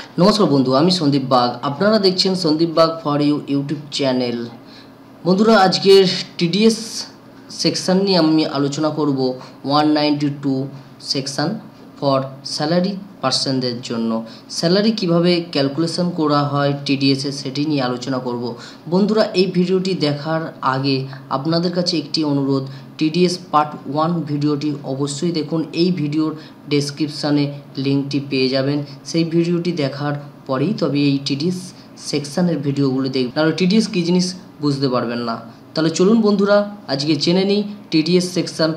नमस्कार बंधु आमी सन्दीप बाग आपनारा देखছেন सन्दीप बाग फर इउ यूट्यूब चैनल। बंधुरा आजकेर टीडीएस सेक्शन निये आमी आलोचना करब 192 सेक्शन फर सैलारि पार्सनदेर जन्य सैलारि किभाबे क्यालकुलेशन करा हय टीडीएस सेटी निये आलोचना करब। बंधुरा এই ভিডিওটি দেখার আগে আপনাদের কাছে একটি অনুরোধ, टीडीएस पार्ट 1 ভিডিওটি অবশ্যই দেখুন। এই ভিডিওর ডেসক্রিপশানে লিঙ্কটি পেয়ে যাবেন, সেই ভিডিওটি দেখার পরেই তবে এই টিডিএস সেকশনের ভিডিওগুলো দেখবেন, নাহলে টিডিএস কী জিনিস বুঝতে পারবেন না। তাহলে চলুন বন্ধুরা আজকে জেনে নিই টিডিএস সেকশন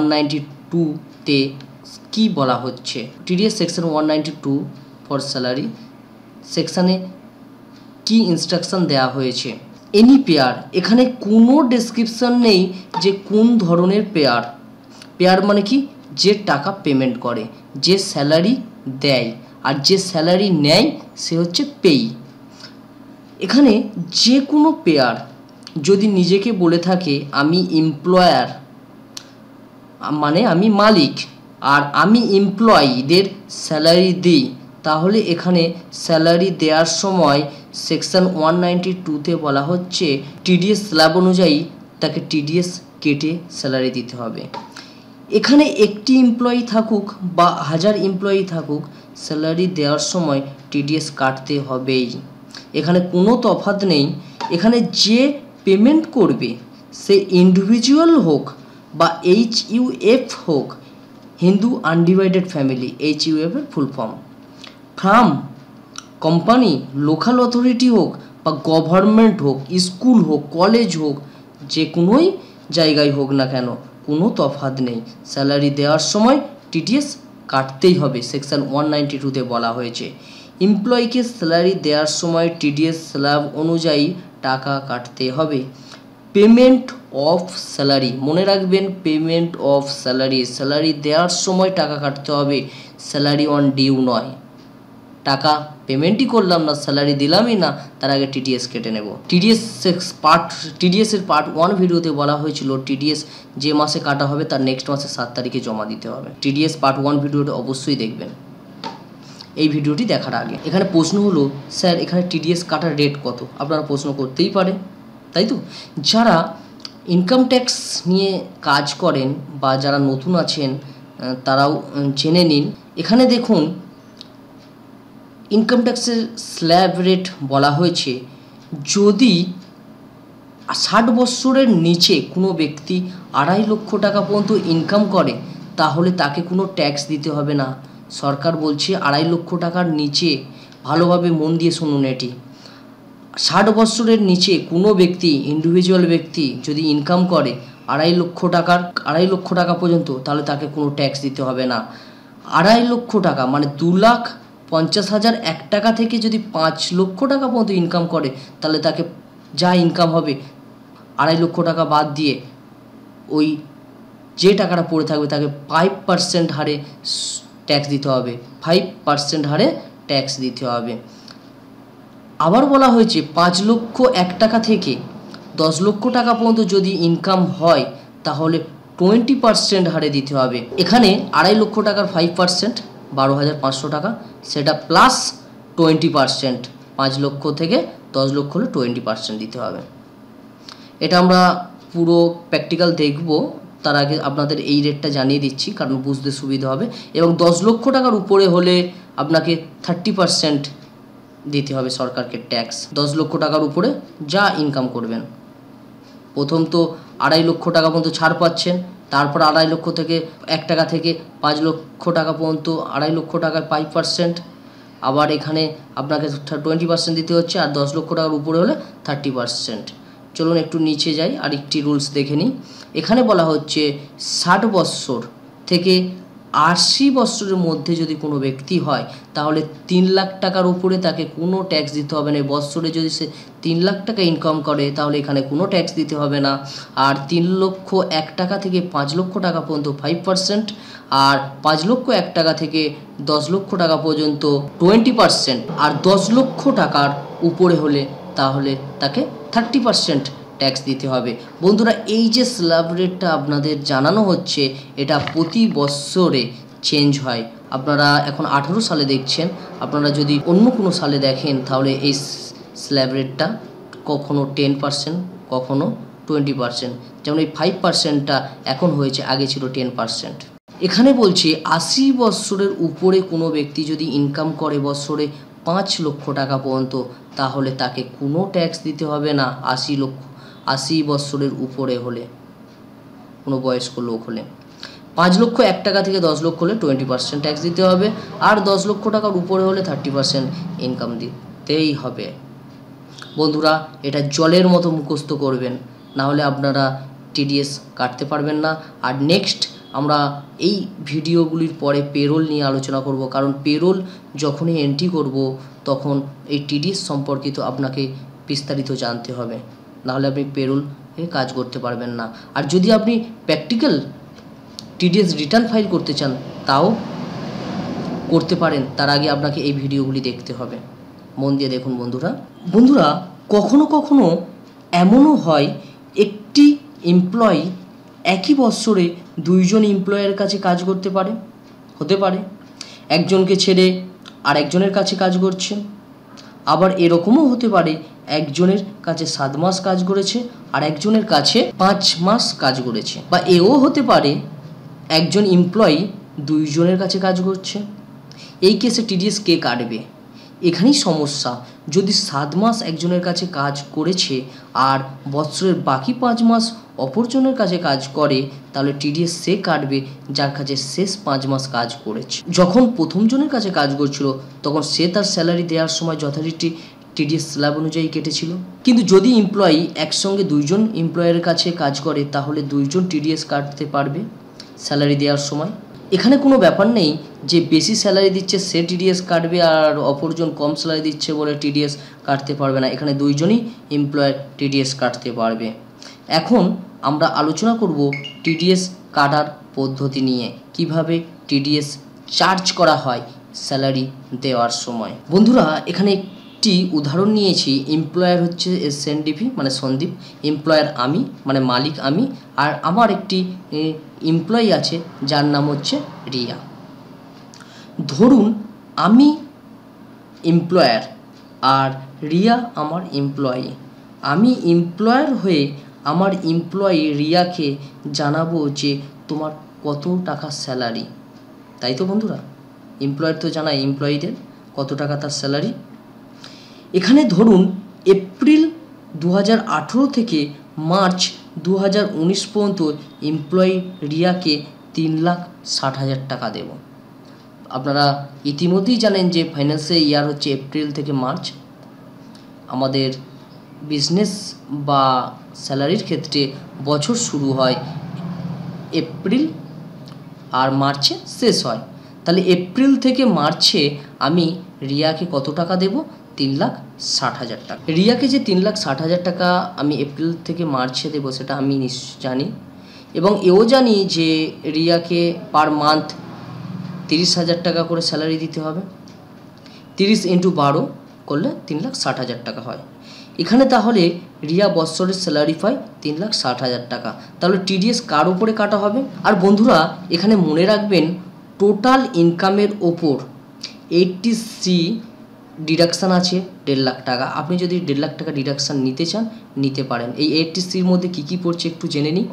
192 কি বলা হচ্ছে। টিডিএস সেকশন 192 ফর স্যালারি সেকশনে কি ইনস্ট্রাকশন দেওয়া হয়েছে। এনি পেয়ার, এখানে কোনো ডেসক্রিপশন নেই যে কোন ধরনের পেয়ার। পেয়ার মানে কি, যে টাকা পেমেন্ট করে, যে স্যালারি দেয় আর যে স্যালারি নেয় সে হচ্ছে পেই। এখানে যে কোনো পেয়ার যদি নিজেকে বলে থাকে আমি এমপ্লয়ার, মানে আমি মালিক আর আমি এমপ্লয়িদের স্যালারি দিই, তাহলে এখানে স্যালারি দেওয়ার সময় সেকশন 192 বলা হচ্ছে টিডিএস স্ল্যাব অনুযায়ী তাকে টিডিএস কেটে স্যালারি দিতে হবে। এখানে একটি এমপ্লয়ি থাকুক বা 1000 এমপ্লয়ি থাকুক, স্যালারি দেওয়ার সময় টিডিএস কাটতে হবেই, এখানে কোনো তফাৎ নেই। এখানে যে পেমেন্ট করবে সে ইন্ডিভিজুয়াল হোক বা HUF হোক, হিন্দু আনডিভাইডেড ফ্যামিলি, HUF এর full form, firm, company, local authority হোক বা গভর্নমেন্ট হোক, স্কুল হোক, কলেজ হোক, যে কোনোই জায়গায় হোক না কেন কোনো তফাৎ নেই, স্যালারি দেওয়ার সময় টিডিএস কাটতেই হবে। সেকশন 192 বলা হয়েছে এমপ্লয়িকে স্যালারি দেওয়ার সময় টিডিএস স্ল্যাব অনুযায়ী টাকা কাটতে হবে। পেমেন্ট অফ স্যালারি, মনে রাখবেন পেমেন্ট অফ স্যালারি, স্যালারি দেওয়ার সময় টাকা কাটতে হবে, স্যালারি অন ডিউ নয়। টাকা পেমেন্টই করলাম না, স্যালারি দিলামই না, তার আগে টিডিএস কেটে নেব। টিডিএসের পার্ট 1 ভিডিওতে বলা হয়েছিল টিডিএস যে মাসে কাটা হবে তার নেক্সট মাসে 7 তারিখে জমা দিতে হবে। টিডিএস পার্ট 1 ভিডিওটা অবশ্যই দেখবেন এই ভিডিওটি দেখার আগে। এখানে প্রশ্ন হলো স্যার এখানে টিডিএস কাটার রেট কত, আপনারা প্রশ্ন করতেই পারেন, তাই তো? যারা ইনকাম ট্যাক্স নিয়ে কাজ করেন বা যারা নতুন আছেন তারাও জেনে নিন। এখানে দেখুন ইনকাম ট্যাক্সের স্ল্যাব রেট বলা হয়েছে, যদি 60 বছরের নিচে কোনো ব্যক্তি 2.5 লক্ষ টাকা পর্যন্ত ইনকাম করে তাহলে তাকে কোনো ট্যাক্স দিতে হবে না। সরকার বলছে 2.5 লক্ষ টাকার নিচে, ভালোভাবে মন দিয়ে শুনুন, এটি 60 বছরের নিচে কোনো ব্যক্তি, ইন্ডিভিজুয়াল ব্যক্তি যদি ইনকাম করে 2.5 লক্ষ টাকা পর্যন্ত, তাহলে তাকে কোনো ট্যাক্স দিতে হবে না। 2.5 লক্ষ টাকা মানে 2,50,001 টাকা থেকে যদি 5 লক্ষ টাকা পর্যন্ত ইনকাম করে, তাহলে তাকে যা ইনকাম হবে 2.5 লক্ষ টাকা বাদ দিয়ে ওই যে টাকাটা পড়ে থাকবে তাকে 5% হারে ট্যাক্স দিতে হবে, 5% হারে ট্যাক্স দিতে হবে। আবার বলা হয়েছে 5 লক্ষ 1 টাকা থেকে 10 লক্ষ টাকা পর্যন্ত যদি ইনকাম হয় তাহলে 20% হারে দিতে হবে। এখানে 2.5 লক্ষ টাকার 5% 12,500 টাকা, সেটা প্লাস 20%, 5 লক্ষ থেকে 10 লক্ষ হলে 20% দিতে হবে। এটা আমরা পুরো প্র্যাকটিক্যাল দেখব, তার আগে আপনাদের এই রেটটা জানিয়ে দিচ্ছি কারণ বুঝতে সুবিধা হবে। এবং 10 লক্ষ টাকার উপরে হলে আপনাকে 30% দিতে হবে সরকারকে ট্যাক্স। 10 লক্ষ টাকার উপরে যা ইনকাম করবেন, প্রথম তো 2.5 লক্ষ টাকা পর্যন্ত ছাড় পাচ্ছেন, তারপর 2.5 লক্ষ থেকে 1 টাকা থেকে 5 লক্ষ টাকা পর্যন্ত 2.5 লক্ষ টাকার 5%, আবার এখানে আপনাকে 20% দিতে হচ্ছে, আর 10 লক্ষ টাকার উপরে হলে 30%। চলুন একটু নিচে যাই আর একটি রুলস দেখে নিই। এখানে বলা হচ্ছে 60 বছর থেকে 80 বছরের মধ্যে যদি কোনো ব্যক্তি হয় তাহলে 3 লাখ টাকার উপরে তাকে কোনো ট্যাক্স দিতে হবে না। বছরে যদি সে 3 লাখ টাকা ইনকাম করে তাহলে এখানে কোনো ট্যাক্স দিতে হবে না। আর 3 লক্ষ 1 টাকা থেকে 5 লক্ষ টাকা পর্যন্ত 5%, আর 5 লক্ষ 1 টাকা থেকে 10 লক্ষ টাকা পর্যন্ত 20%, আর 10 লক্ষ টাকার উপরে হলে তাহলে তাকে 30% ট্যাক্স দিতে হবে। বন্ধুরা এই যে স্ল্যাব রেটটা আপনাদের জানানো হচ্ছে এটা প্রতি বছরে চেঞ্জ হয়, আপনারা এখন 18 সালে দেখছেন, আপনারা যদি অন্য কোনো সালে দেখেন তাহলে এই স্ল্যাব রেটটা কখনো 10%, কখনো 20%, যেমন এই 5%টা এখন হয়েছে, আগে ছিল 10%। এখানে বলছে 80 বছরের উপরে কোনো ব্যক্তি যদি ইনকাম করে বছরে 5 লক্ষ টাকা পর্যন্ত, তাহলে তাকে কোনো ট্যাক্স দিতে হবে না। 80 বছরের উপরে হলে, কোনো বয়স্ক লোক হলে। 5 লক্ষ 1 টাকা থেকে 10 লক্ষ হলে 20% ট্যাক্স দিতে হবে, আর 10 লক্ষ টাকার উপরে হলে 30% ইনকাম দিতেই হবে। বন্ধুরা, এটা জলের মতো মুখস্থ করবেন, না হলে আপনারা টিডিএস কাটতে পারবেন না। আর নেক্সট আমরা এই ভিডিওগুলির পরে পেরোল নিয়ে আলোচনা করব, কারণ পেরোল যখনই এন্ট্রি করব তখন এই টিডিএস সম্পর্কিত আপনাকে বিস্তারিত জানতে হবে, নাহলে আপনি পেরোলে কাজ করতে পারবেন না। আর যদি আপনি প্র্যাকটিক্যাল টিডিএস রিটার্ন ফাইল করতে চান তাও করতে পারেন, তার আগে আপনাকে এই ভিডিওগুলি দেখতে হবে। মন দিয়ে দেখুন বন্ধুরা, কখনো কখনো এমনও হয় একটি এমপ্লয়ি একই বছরে 2 জন এমপ্লয়ের কাছে কাজ করতে হতে পারে, একজনকে ছেড়ে আর একজনের কাছে কাজ করছে। আবার এরকমও হতে পারে একজনের কাছে 7 মাস কাজ করেছে আর একজনের কাছে 5 মাস কাজ করেছে। বা এও হতে পারে একজন এমপ্লয়ি 2 জনের কাছে কাজ করছে। এই কেসে টিডিএস কে কাটবে? এখানেই সমস্যা। যদি 7 মাস একজনের কাছে কাজ করেছে আর বছরের বাকি 5 মাস অপরজনের কাছে কাজ করে, তাহলে টিডিএস সে কাটবে যার কাছে শেষ 5 মাস কাজ করেছে। যখন প্রথম জনের কাছে কাজ করছিল তখন সে তার স্যালারি দেওয়ার সময় যথারীতি টিডিএস স্ল্যাব অনুযায়ী কেটেছিল। কিন্তু যদি এমপ্লয়ি একসঙ্গে 2 জন এমপ্লয়ের কাছে কাজ করে, তাহলে 2 জন টিডিএস কাটতে পারবে স্যালারি দেওয়ার সময়। এখানে কোনো ব্যাপার নেই যে বেশি স্যালারি দিচ্ছে সে টিডিএস কাটবে আর অপরজন কম স্যালারি দিচ্ছে বলে টিডিএস কাটতে পারবে না। এখানে 2 জনই এমপ্লয়ার টিডিএস কাটতে পারবে। এখন আমরা আলোচনা করব টিডিএস কাটার পদ্ধতি নিয়ে, কিভাবে টিডিএস চার্জ করা হয় স্যালারি দেওয়ার সময়। বন্ধুরা, এখানে একটি উদাহরণ নিয়েছি। এমপ্লয়ার হচ্ছে Sndp মানে সন্দীপ, এমপ্লয়ার আমি মানে মালিক আমি, আর আমার একটি এমপ্লয়ি আছে যার নাম হচ্ছে রিয়া। ধরুন আমি এমপ্লয়ার আর রিয়া আমার এমপ্লয়ি। আমি এমপ্লয়ার হয়ে আমার এমপ্লয়ি রিয়াকে জানাবো যে তোমার কত টাকা স্যালারি, তাই তো বন্ধুরা? এমপ্লয়ার তো জানায় এমপ্লয়িদের কত টাকা তার স্যালারি। এখানে ধরুন এপ্রিল 2018 থেকে মার্চ 2019 পর্যন্ত এমপ্লয়ি রিয়াকে 3,60,000 টাকা দেব। আপনারা ইতিমধ্যেই জানেন যে ফাইন্যান্সিয়াল ইয়ার হচ্ছে এপ্রিল থেকে মার্চ। আমাদের বিজনেস বা স্যালারির ক্ষেত্রে বছর শুরু হয় এপ্রিল আর মার্চে শেষ হয়। তাহলে এপ্রিল থেকে মার্চে আমি রিয়াকে কত টাকা দেব? 3,60,000 টাকা। রিয়াকে যে 3,60,000 টাকা আমি এপ্রিল থেকে মার্চে দেবো সেটা আমি জানি, এবং এও জানি যে রিয়াকে পার মান্থ 30,000 টাকা করে স্যালারি দিতে হবে। 30 × 12 করলে 3,60,000 টাকা হয়। এখানে তাহলে রিয়া বছরের স্যালারি পায় 3,60,000 টাকা। তাহলে টিডিএস কার উপরে কাটা হবে? আর বন্ধুরা, এখানে মনে রাখবেন টোটাল ইনকামের ওপর 80C ডিডাকশান আছে 1.5 লাখ টাকা। আপনি যদি 1.5 লাখ টাকা ডিডাকশান নিতে চান নিতে পারেন। এই 80Cর মধ্যে কী পড়ছে একটু জেনে নিই,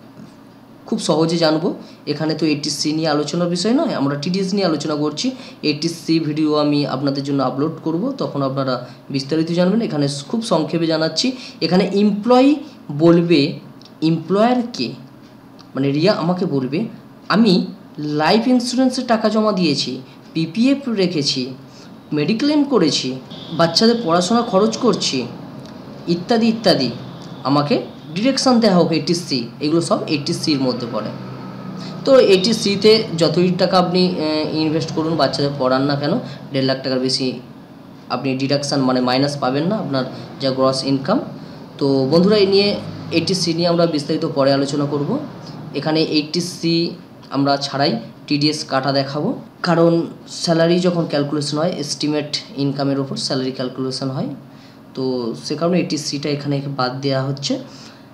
খুব সহজে জানবো। এখানে তো 80C নিয়ে আলোচনার বিষয় নয়, আমরা টিডিএস নিয়ে আলোচনা করছি। 80C ভিডিও আমি আপনাদের জন্য আপলোড করব, তখন আপনারা বিস্তারিত জানবেন। এখানে খুব সংক্ষেপে জানাচ্ছি। এখানে এমপ্লয়ি বলবে এমপ্লয়ারকে, মানে রিয়া আমাকে বলবে আমি লাইফ ইন্স্যুরেন্সের টাকা জমা দিয়েছি, পিপিএফ রেখেছি, মেডিক্লেম করেছি, বাচ্চাদের পড়াশোনা খরচ করছি, ইত্যাদি ইত্যাদি, আমাকে ডিরেকশান দেওয়া হোক 80C। এগুলো সব 80Cর মধ্যে পড়ে। তো 80Cতে যতই টাকা আপনি ইনভেস্ট করুন, বাচ্চাদের পড়ান না কেন, 1.5 লাখ টাকার বেশি আপনি ডিডাকশান মানে মাইনাস পাবেন না আপনার যা গ্রস ইনকাম। তো বন্ধুরা, এই নিয়ে 80C নিয়ে আমরা বিস্তারিত পরে আলোচনা করব। এখানে 80C আমরা ছাড়াই টিডিএস কাটা দেখাবো, কারণ স্যালারি যখন ক্যালকুলেশন হয় এস্টিমেট ইনকামের ওপর স্যালারি ক্যালকুলেশন হয়, তো সে কারণে 80Cটা এখানে বাদ দেওয়া হচ্ছে।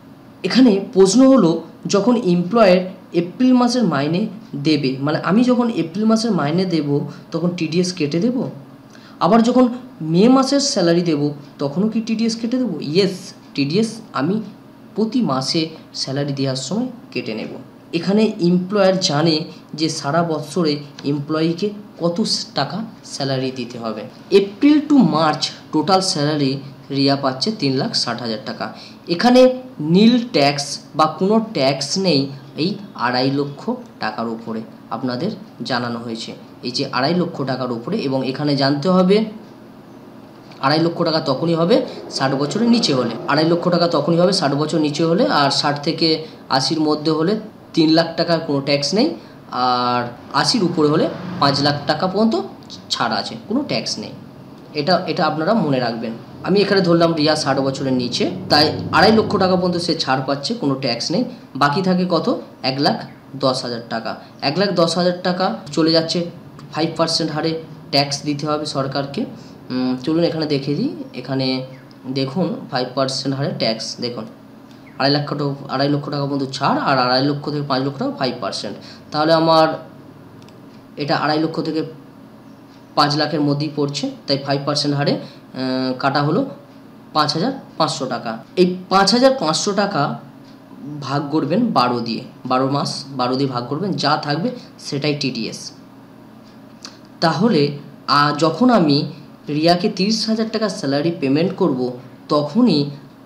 এখানে প্রশ্ন হলো, যখন এমপ্লয়ের এপ্রিল মাসের মাইনে দেবে, মানে আমি যখন এপ্রিল মাসের মাইনে দেব তখন টিডিএস কেটে দেব, আবার যখন মে মাসের স্যালারি দেব তখনও কি টিডিএস কেটে দেবো? ইয়েস, টিডিএস আমি প্রতি মাসে স্যালারি দেওয়ার সময় কেটে নেব। এখানে এমপ্লয়ার জানে যে সারা বছরে এমপ্লয়িকে কত টাকা স্যালারি দিতে হবে। April to March total salary Riya পাচ্ছে 3,60,000 টাকা। এখানে নীল ট্যাক্স বা কোনো ট্যাক্স নেই এই 2.5 লক্ষ টাকার উপরে আপনাদের জানানো হয়েছে, এই যে 2.5 লক্ষ টাকার উপরে। এবং এখানে জানতে হবে 2.5 লক্ষ টাকা তখনই হবে 60 বছরের নিচে হলে, 2.5 লক্ষ টাকা তখনই হবে 60 বছর নিচে হলে, আর 60 থেকে 80-র মধ্যে হলে 3 লাখ টাকার কোনো ট্যাক্স নেই, আর 80-র উপরে হলে 5 লাখ টাকা পর্যন্ত ছাড় আছে, কোনো ট্যাক্স নেই। এটা আপনারা মনে রাখবেন। আমি এখানে ধরলাম রিয়া 60 বছরের নিচে, তাই 2.5 লক্ষ টাকা পর্যন্ত সে ছাড় পাচ্ছে, কোনো ট্যাক্স নেই। বাকি থাকে কত? 1,10,000 টাকা। 1,10,000 টাকা চলে যাচ্ছে 5% হারে ট্যাক্স দিতে হবে সরকারকে। চলুন এখানে দেখে দিই। এখানে দেখুন 5% হারে ট্যাক্স, দেখুন 2.5 লক্ষ টাকা পর্যন্ত ছাড়, আর 2.5 লক্ষ থেকে 5 লক্ষ টাকা 5%। তাহলে আমার এটা 2.5 লক্ষ থেকে 5 লাখের মধ্যেই পড়ছে, তাই 5% হারে কাটা হলো 5,500 টাকা। এই 5,500 টাকা ভাগ করবেন 12 দিয়ে, 12 মাস 12 দিয়ে ভাগ করবেন, যা থাকবে সেটাই টিডিএস। তাহলে যখন আমি রিয়াকে 30,000 টাকা স্যালারি পেমেন্ট করব তখনই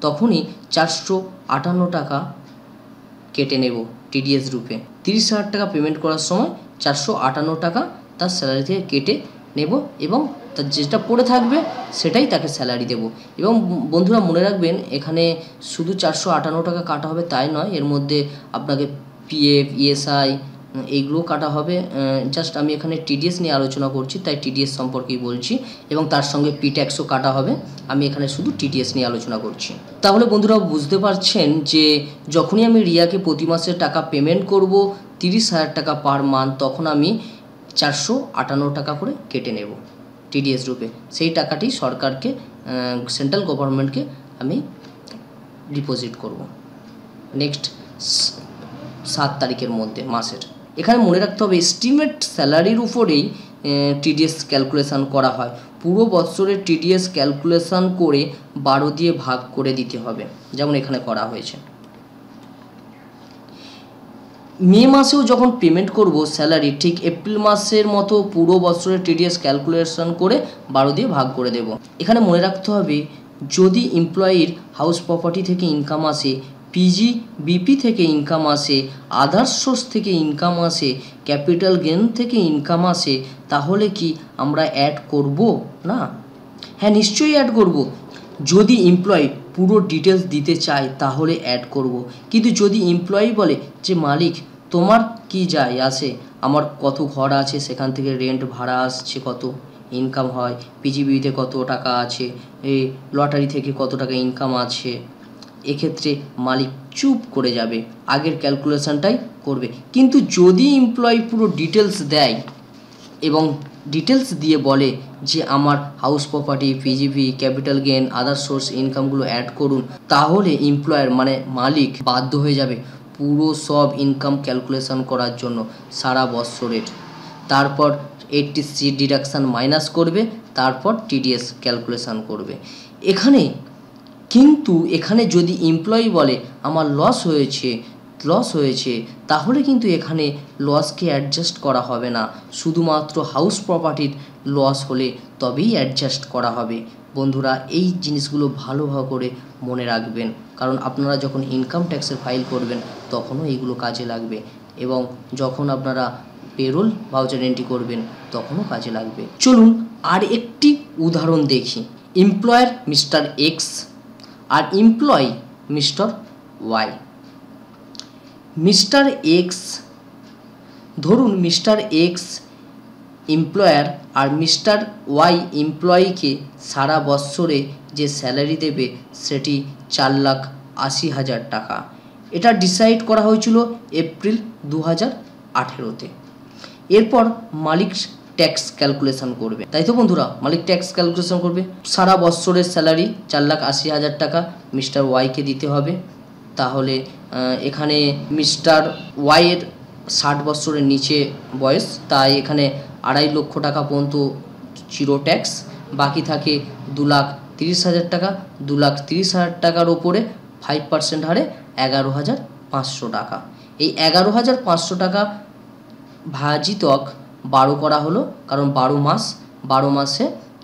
458 টাকা কেটে নেব টিডিএস রূপে। 30,000 টাকা পেমেন্ট করার সময় 458 টাকা তার স্যালারি থেকে কেটে নেব, এবং তার যেটা পড়ে থাকবে সেটাই তাকে স্যালারি দেব। এবং বন্ধুরা মনে রাখবেন, এখানে শুধু 458 টাকা কাটা হবে তাই নয়, এর মধ্যে আপনাকে পিএফ, ইএসআই এইগুলো কাটা হবে। জাস্ট আমি এখানে টিডিএস নিয়ে আলোচনা করছি, তাই টিডিএস সম্পর্কেই বলছি, এবং তার সঙ্গে পি ট্যাক্সও কাটা হবে। আমি এখানে শুধু টিডিএস নিয়ে আলোচনা করছি। তাহলে বন্ধুরা বুঝতে পারছেন যে যখনই আমি রিয়াকে প্রতি মাসে টাকা পেমেন্ট করব 30,000 টাকা পার মান্থ, তখন আমি 458 টাকা করে কেটে নেব টিডিএস রূপে। সেই টাকাটি সরকারকে, সেন্ট্রাল গভর্নমেন্টকে আমি ডিপোজিট করব নেক্সট 7 তারিখের মধ্যে মাসের। এখানে মনে রাখতে হবে এস্টিমেট স্যালারির উপরেই টিডিএস ক্যালকুলেশান করা হয়। পুরো বছরের টিডিএস ক্যালকুলেশান করে 12 দিয়ে ভাগ করে দিতে হবে, যেমন এখানে করা হয়েছে। মে মাসেও যখন পেমেন্ট করব স্যালারি, ঠিক এপ্রিল মাসের মতো পুরো বছরের টিডিএস ক্যালকুলেশন করে 12 দিয়ে ভাগ করে দেব। এখানে মনে রাখতে হবে, যদি এমপ্লয়ির হাউস প্রপার্টি থেকে ইনকাম আসে, পিজি বিপি থেকে ইনকাম আসে, আদার্স সোর্স থেকে ইনকাম আসে, ক্যাপিটাল গেন থেকে ইনকাম আসে, তাহলে কি আমরা অ্যাড করব না? হ্যাঁ, নিশ্চয়ই অ্যাড করব। যদি এমপ্লয়ি পুরো ডিটেলস দিতে চায় তাহলে অ্যাড করব, কিন্তু যদি এমপ্লয়ি বলে যে মালিক তোমার কি যায় আসে, আমার কত ঘর আছে, সেখান থেকে রেন্ট ভাড়া আসছে, কত ইনকাম হয়, পিজিবিতে কত টাকা আছে, এই লটারি থেকে কত টাকা ইনকাম আছে, এক্ষেত্রে মালিক চুপ করে যাবে, আগের ক্যালকুলেশনটাই করবে। কিন্তু যদি এমপ্লয়ি পুরো ডিটেলস দেয় এবং ডিটেলস দিয়ে বলে যে আমার house property, PGBP, capital gain, other source ইনকামগুলো অ্যাড করুন, তাহলে এমপ্লয়ার মানে মালিক বাধ্য হয়ে যাবে পুরো সব ইনকাম ক্যালকুলেশন করার জন্য সারা বছরের। তারপর 80C ডিডাকশান মাইনাস করবে, তারপর টিডিএস ক্যালকুলেশন করবে। এখানে যদি এমপ্লয়ি বলে আমার লস হয়েছে, তাহলে কিন্তু এখানে লসকে অ্যাডজাস্ট করা হবে না, শুধুমাত্র হাউস প্রপার্টির লস হলে তবেই অ্যাডজাস্ট করা হবে। বন্ধুরা এই জিনিসগুলো ভালোভাবে করে মনে রাখবেন, কারণ আপনারা যখন ইনকাম ট্যাক্সের ফাইল করবেন তখনও এইগুলো কাজে লাগবে, এবং যখন আপনারা পেরোল ভাউচার এন্ট্রি করবেন তখনও কাজে লাগবে। চলুন আর একটি উদাহরণ দেখি। এমপ্লয়ার মিস্টার এক্স আর employee mister Y. Mister X, ধরুন মিস্টার এক্স এমপ্লয়ার আর মিস্টার ওয়াই এমপ্লয়িকে সারা বৎসরে যে স্যালারি দেবে সেটি 4,80,000 টাকা। এটা ডিসাইড করা হয়েছিল এপ্রিল 2018-তে। এরপর মালিক ট্যাক্স ক্যালকুলেশন করবে, তাই তো বন্ধুরা? মালিক ট্যাক্স ক্যালকুলেশন করবে। সারা বৎসরের স্যালারি 4,80,000 টাকা মিস্টার ওয়াইকে দিতে হবে, তাহলে এখানে মিস্টার ওয়াইয়ের 60 বছরের নিচে বয়স, তাই এখানে 2.5 লক্ষ টাকা পর্যন্ত জিরো ট্যাক্স। বাকি থাকে 2,30,000 টাকা। 2,30,000 টাকার ওপরে 5% হারে 11,500 টাকা। এই 11,500 টাকা ভাজিতক 12 করা হলো, কারণ 12 মাসে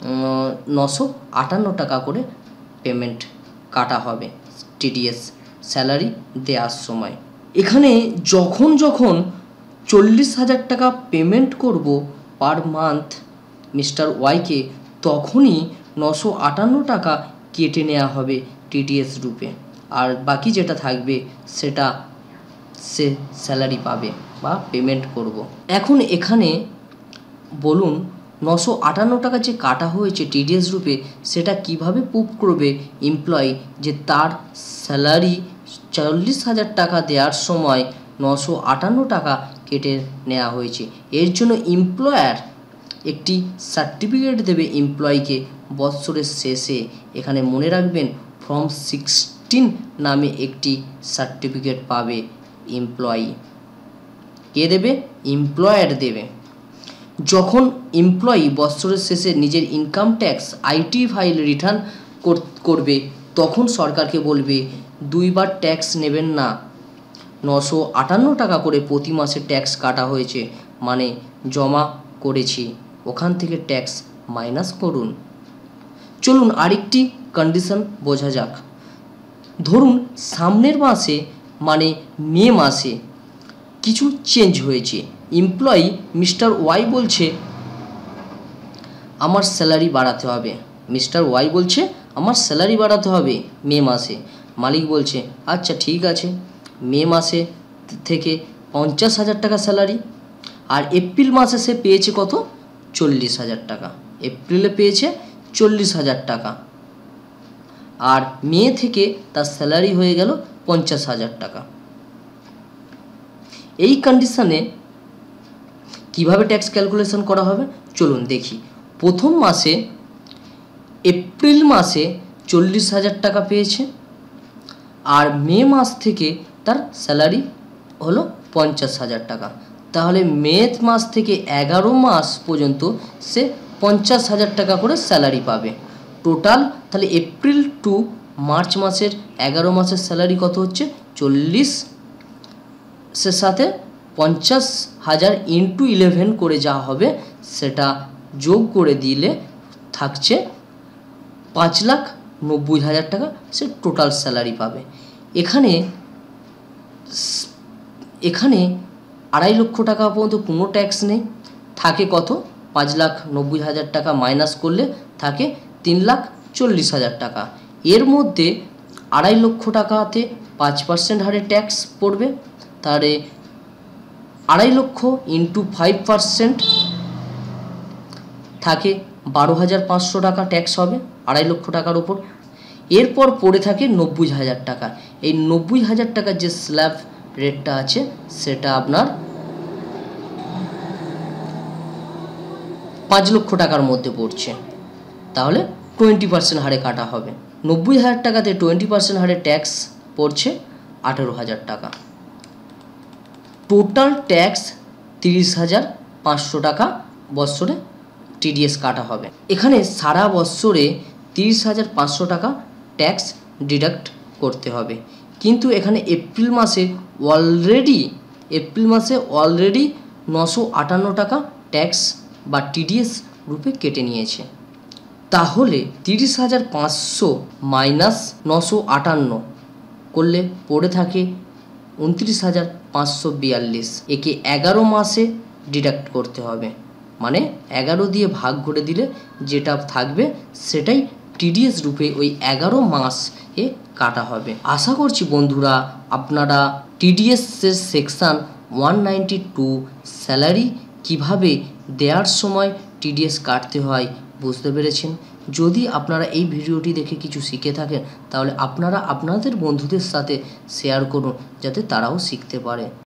958 টাকা করে পেমেন্ট কাটা হবে TDS স্যালারি দেওয়ার সময়। এখানে যখন 40,000 টাকা পেমেন্ট করব পার মান্থ মিস্টার ওয়াইকে, তখনই 958 টাকা কেটে নেওয়া হবে TDS রূপে, আর বাকি যেটা থাকবে সেটা সে স্যালারি পাবে বা পেমেন্ট করব। এখন এখানে বলুন 958 টাকা যে কাটা হয়েছে TDS রূপে, সেটা কিভাবে প্রুভ করবে এমপ্লয়ি যে তার স্যালারি 40,000 টাকা দেওয়ার সময় 958 টাকা কেটে নেওয়া হয়েছে। এর জন্য এমপ্লয়ার একটি সার্টিফিকেট দেবে এমপ্লয়িকে বছরের শেষে। এখানে মনে রাখবেন ফর্ম 16 নামে একটি সার্টিফিকেট পাবে এমপ্লয়ি। কে দেবে? এমপ্লয়ার দেবে। যখন এমপ্লয়ি বছরের শেষে নিজের income tax IT file return করবে, তখন সরকারকে বলবে 2 বার ট্যাক্স নেবেন না, 958 টাকা করে প্রতি মাসে ট্যাক্স কাটা হয়েছে, মানে জমা করেছি, ওখান থেকে ট্যাক্স মাইনাস করুন। চলুন আরেকটি কন্ডিশন বোঝা যাক। ধরুন সামনের মাসে মানে মে মাসে কিছু চেঞ্জ হয়েছে। এমপ্লয়ি মিস্টার ওয়াই বলছে আমার স্যালারি বাড়াতে হবে। মিস্টার ওয়াই বলছে আমার স্যালারি বাড়াতে হবে মে মাসে। মালিক বলছে আচ্ছা ঠিক আছে, মে মাসে থেকে 50,000 টাকা স্যালারি। আর এপ্রিল মাসে সে পেয়েছে কত? 40,000 টাকা। এপ্রিলে পেয়েছে 40,000 টাকা, আর মে থেকে তার স্যালারি হয়ে গেল 50,000 টাকা। এই কন্ডিশনে কিভাবে ট্যাক্স ক্যালকুলেশন করা হবে চলুন দেখি। প্রথম মাসে এপ্রিল মাসে 40,000 টাকা পেয়েছে, আর মে মাস থেকে তার স্যালারি হলো 50,000 টাকা। তাহলে মে মাস থেকে 11 মাস পর্যন্ত সে 50,000 টাকা করে স্যালারি পাবে টোটাল। তাহলে এপ্রিল টু মার্চ মাসের 11 মাসের স্যালারি কত হচ্ছে? 40 সাথে 50,000 ইন্টু 11 করে যা হবে সেটা যোগ করে দিলে থাকছে 5,90,000 টাকা সে টোটাল স্যালারি পাবে। এখানে 2.5 লক্ষ টাকা পর্যন্ত কোনো ট্যাক্স নেই, থাকে কত? 5,90,000 টাকা মাইনাস করলে থাকে 3,40,000 টাকা। এর মধ্যে 2.5 লক্ষ টাকাতে 5% হারে ট্যাক্স পড়বে, তাহলে 2.5 লক্ষ ইন্টু 5% থাকে 12,500 টাকা ট্যাক্স হবে 2.5 লক্ষ টাকার ওপর। এরপর পড়ে থাকে 90,000 টাকা। এই 90,000 টাকার যে স্ল্যাব রেটটা আছে সেটা আপনার 5 লক্ষ টাকার মধ্যে পড়ছে, তাহলে 20% হারে কাটা হবে। 90,000 টাকাতে 20% হারে ট্যাক্স পড়ছে 18,000 টাকা। টোটাল ট্যাক্স 30,500 টাকা বছরে TDS কাটা হবে। এখানে সারা বছরে 30,500 টাকা ট্যাক্স ডিডাক্ট করতে হবে, কিন্তু এখানে এপ্রিল মাসে অলরেডি 958 টাকা ট্যাক্স বা TDS রূপে কেটে নিয়েছে। তাহলে 30,500 মাইনাস 958 করলে পড়ে থাকে 29,542। একে 11 মাসে ডিডাক্ট করতে হবে, মানে 11 দিয়ে ভাগ করে দিলে যেটা থাকবে সেটাই TDS রূপে ওই 11 মাস এ কাটা হবে। আশা করছি বন্ধুরা আপনারা TDS এর সেকশন 192 স্যালারি কিভাবে দেওয়ার সময় TDS কাটতে হয় বুঝতে পেরেছেন। যদি আপনারা এই ভিডিওটি দেখে কিছু শিখে থাকেন তাহলে আপনারা আপনাদের বন্ধুদের সাথে শেয়ার করুন যাতে তারাও শিখতে পারে।